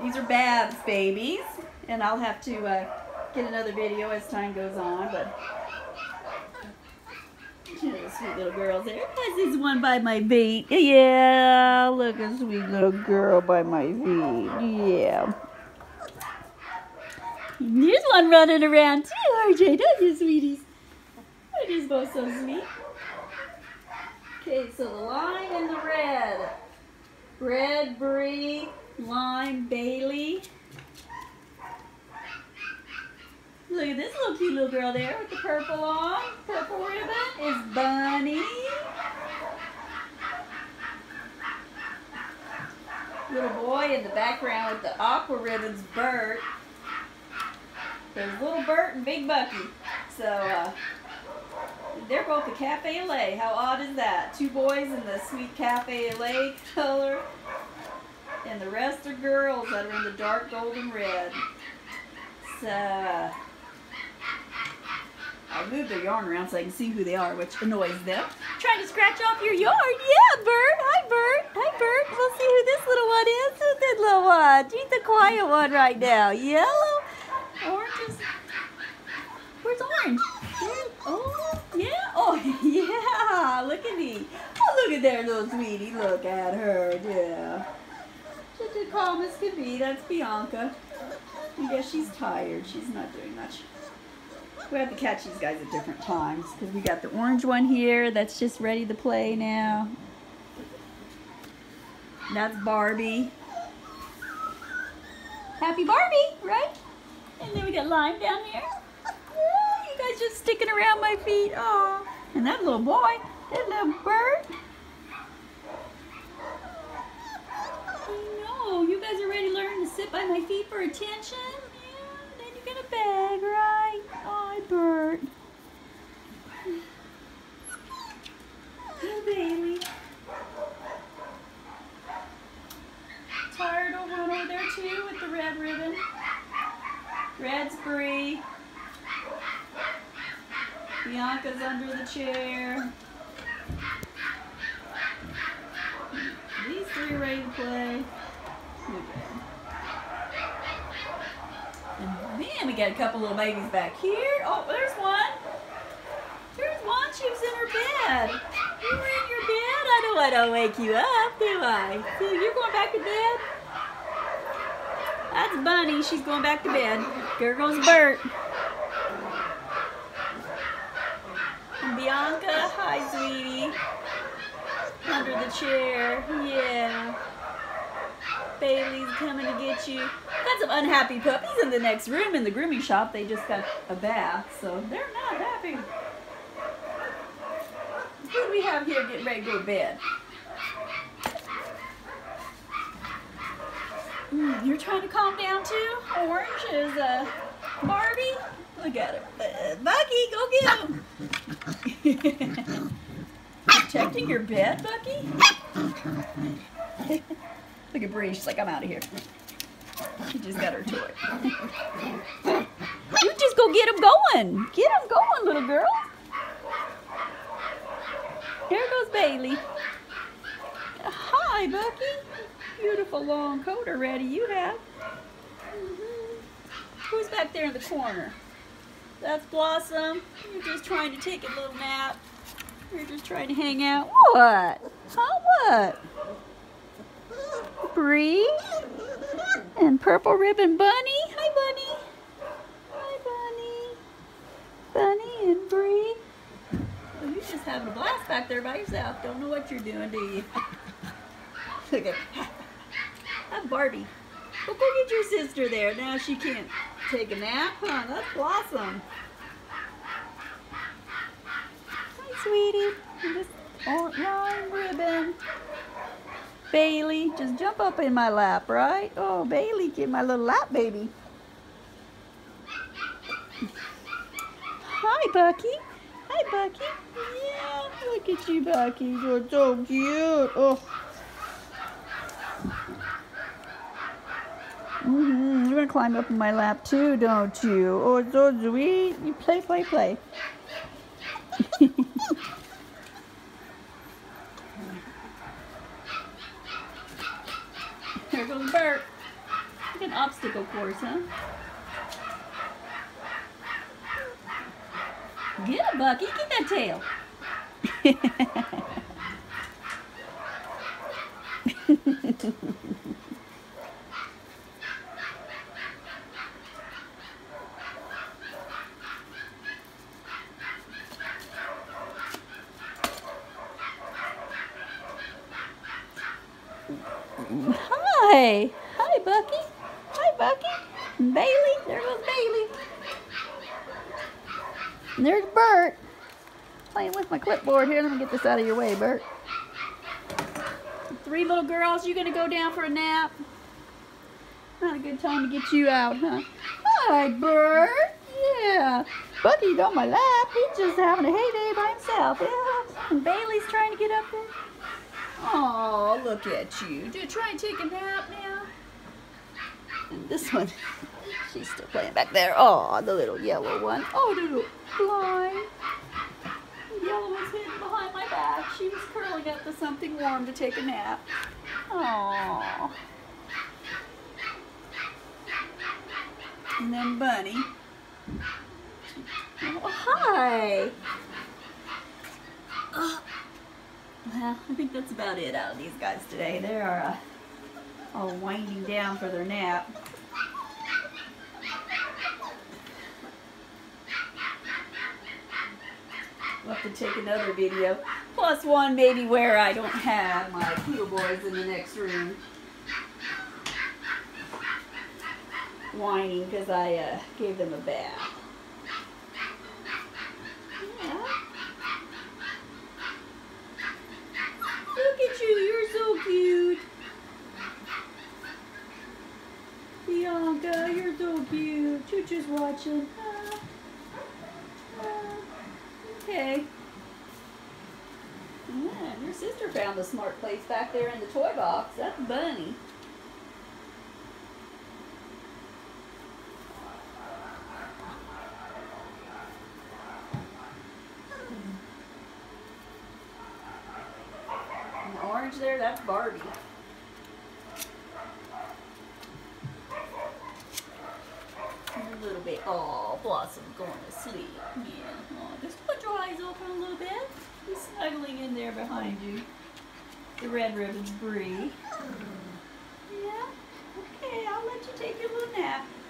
These are Babs babies, and I'll have to get another video as time goes on, but sweet little girls there. This is one by my feet. Yeah, look, a sweet little girl by my feet. Yeah. There's one running around too, RJ, don't you, sweeties? They're just both so sweet. Okay, so the lime and the red. Red, Bree, lime, Bailey. Look at this little cute little girl there with the purple on. Purple ribbon is Bunny. Little boy in the background with the aqua ribbon's Bert. There's little Bert and Big Bucky. So they're both the Cafe au lait. How odd is that? Two boys in the sweet Cafe au lait color. And the rest are girls that are in the dark golden red. So I moved their yarn around so I can see who they are, which annoys them. Trying to scratch off your yard. Yeah, Bert. Hi, Bert. Hi, Bert. We'll see who this little one is. Who's this little one? She's the quiet one right now. Yellow. Orange is... Where's Orange? Oh, yeah. Oh, yeah. Look at me. Oh, look at there, little sweetie. Look at her. Yeah. She's as calm as could be. That's Bianca. I guess she's tired. She's not doing much. We have to catch these guys at different times because we got the orange one here that's just ready to play now. That's Barbie. Happy Barbie, right? And then we got Lime down here. Oh, you guys just sticking around my feet. Oh, and that little boy, that little bird. I know, you guys are ready to learn to sit by my feet for attention. Yeah, then you get a bag, right? Hi, Bert. Hey, Bailey. Tired over one over there too with the red ribbon. Red's Bree. Bianca's under the chair. These three are ready to play. And then we got a couple little babies back here. Oh, there's one. There's one. She was in her bed. You were in your bed? I don't want to wake you up, do I? So you're going back to bed? That's Bunny. She's going back to bed. There goes Bert. And Bianca. Hi, sweetie. Under the chair. Yeah. Bailey's coming to get you. Got some unhappy puppies in the next room in the grooming shop. They just got a bath, so they're not happy. Who do we have here getting ready to go to bed? You're trying to calm down too? Orange is Barbie. Look at her. Bucky, go get him. Protecting your bed, Bucky? Look at Bree. She's like, I'm out of here. She just got her toy. You just go get him going. Get him going, little girl. Here goes Bailey. Hi, Bucky. Beautiful long coat already you have. Who's back there in the corner? That's Blossom. You're just trying to take a little nap. You're just trying to hang out. What? Huh? What? Bree and Purple Ribbon Bunny. Hi, Bunny. Hi, Bunny. Bunny and Bree. Well, you're just having a blast back there by yourself. Don't know what you're doing, do you? Look at that's Barbie. Well, go get your sister there. Now she can't take a nap, huh? That's Blossom. Hi, sweetie. This lime ribbon. Bailey, just jump up in my lap, right? Oh, Bailey, get my little lap baby. Hi, Bucky. Hi, Bucky. Yeah, look at you, Bucky. You're so cute. Oh. You're gonna climb up in my lap too, don't you? Oh, it's so sweet. You play, play, play. Here goes Bert. an obstacle course, huh? Get it, Bucky. Get that tail. Hi. Hi, Bucky. Hi, Bucky. Bailey. There goes Bailey. And there's Bert. Playing with my clipboard here. Let me get this out of your way, Bert. 3 little girls, you gonna go down for a nap? Not a good time to get you out, huh? Hi, Bert. Yeah. Bucky's on my lap. He's just having a heyday by himself. Yeah. And Bailey's trying to get up there. Oh, look at you. Do you try and take a nap now? And this one, she's still playing back there. Oh, the little yellow one. Oh, the little blind. The yellow one's hidden behind my back. She was curling up to something warm to take a nap. Oh. And then Bunny. Oh, hi. Well, I think that's about it out of these guys today. They are all winding down for their nap. We'll have to take another video. Plus one maybe where I don't have my poodle boys in the next room. Whining because I gave them a bath. Yeah. Look at you, you're so cute. Bianca, you're so cute. You're just watching. Okay. Yeah, your sister found a smart place back there in the toy box. That's Bunny. And the orange there, that's Barbie. And a little bit. Oh, Blossom going to sleep. Yeah. Oh, just put your eyes open a little bit. He's snuggling in there behind you. The red ribbon's Bree. Yeah? Okay, I'll let you take your little nap.